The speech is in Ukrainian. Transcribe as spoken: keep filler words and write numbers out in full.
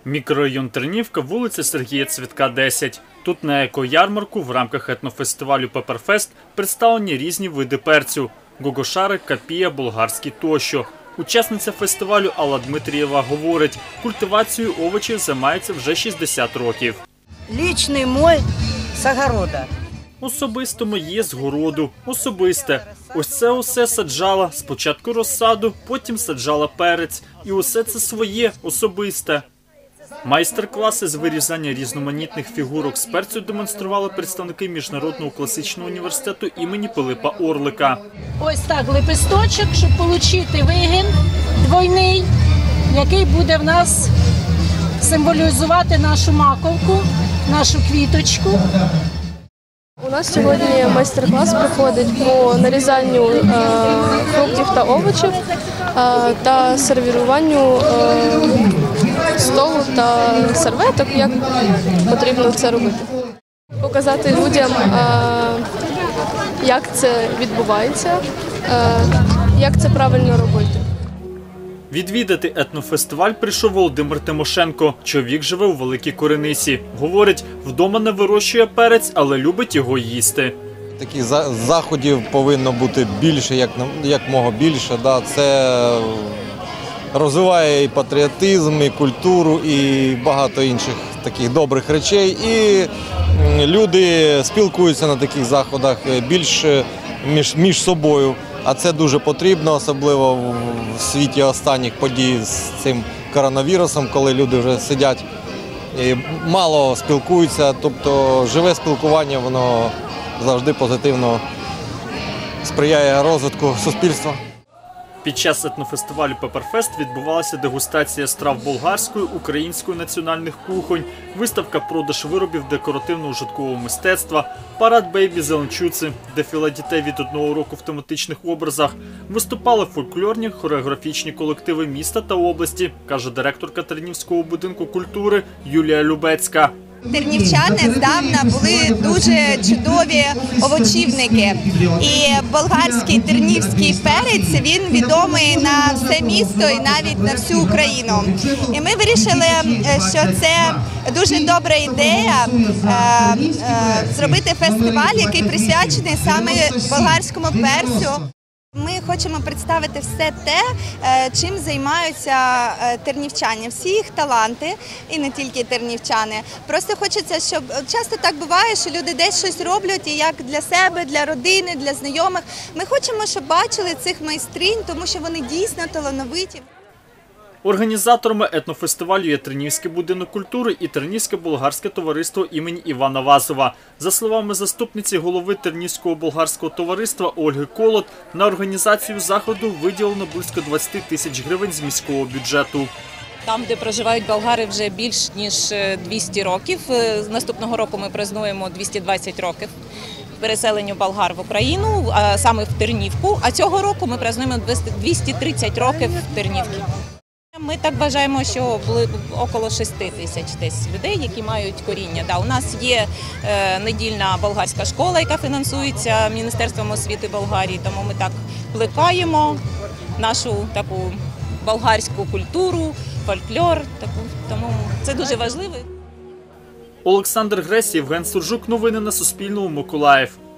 Мікрорайон Тернівка, вулиця Сергія Цвітка, десять. Тут на еко-ярмарку в рамках етнофестивалю «Пеперфест» представлені різні види перцю – гогошари, капія, болгарський тощо. Учасниця фестивалю Алла Дмитрієва говорить, культивацією овочів займається вже шістдесят років. Лічний мой з огорода. Особисто моє з городу. Особисте. Ось це усе саджала. Спочатку розсаду, потім саджала перець. І усе це своє, особисте. Майстер-класи з вирізання різноманітних фігурок з перцю демонстрували представники Міжнародного класичного університету імені Пилипа Орлика. Ось так лепесточок, щоб отримати вигін двойний, який буде в нас символізувати нашу маковку, нашу квіточку. У нас сьогодні майстер-клас проходить по нарізанню е, фруктів та овочів е, та сервіруванню е, столу та серветок, як потрібно це робити. Показати людям, е, як це відбувається, е, як це правильно робити. Відвідати етнофестиваль прийшов Володимир Тимошенко. Чоловік живе у Великій Корениці. Говорить, вдома не вирощує перець, але любить його їсти. Таких заходів повинно бути більше, як, як мого більше. Да. Це розвиває і патріотизм, і культуру, і багато інших таких добрих речей. І люди спілкуються на таких заходах більше між, між собою. А це дуже потрібно, особливо в світі останніх подій з цим коронавірусом, коли люди вже сидять і мало спілкуються. Тобто живе спілкування, воно завжди позитивно сприяє розвитку суспільства. Під час етнофестивалю «Пеперфест» відбувалася дегустація страв болгарської, української національних кухонь, виставка продаж виробів декоративно-ужиткового мистецтва, парад бейбі-зеленчуци, дефіле дітей від одного року в тематичних образах. Виступали фольклорні, хореографічні колективи міста та області, каже директорка Тернівського будинку культури Юлія Любецька. Тернівчани здавна були дуже чудові овочівники. І болгарський тернівський перець, він відомий на все місто і навіть на всю Україну. І ми вирішили, що це дуже добра ідея зробити фестиваль, який присвячений саме болгарському перцю. Ми хочемо представити все те, чим займаються тернівчани, всі їх таланти, і не тільки тернівчани. Просто хочеться, щоб часто так буває, що люди десь щось роблять, і як для себе, для родини, для знайомих. Ми хочемо, щоб бачили цих майстринь, тому що вони дійсно талановиті. Організаторами етнофестивалю є Тернівський будинок культури і Тернівське болгарське товариство імені Івана Вазова. За словами заступниці голови Тернівського болгарського товариства Ольги Колот, на організацію заходу виділено близько двадцять тисяч гривень з міського бюджету. Там, де проживають болгари вже більш ніж двісті років. З наступного року ми празднуємо двісті двадцять років переселенню болгар в Україну, а саме в Тернівку. А цього року ми празднуємо двісті тридцять років Тернівки. Ми так вважаємо, що були около шести тисяч десь людей, які мають коріння. Да, у нас є е, недільна болгарська школа, яка фінансується Міністерством освіти Болгарії, тому ми так плекаємо нашу таку болгарську культуру, фольклор, таку, тому це дуже важливо. Олександр Гресь, Євген Суржук. Новини на Суспільному. Миколаїв.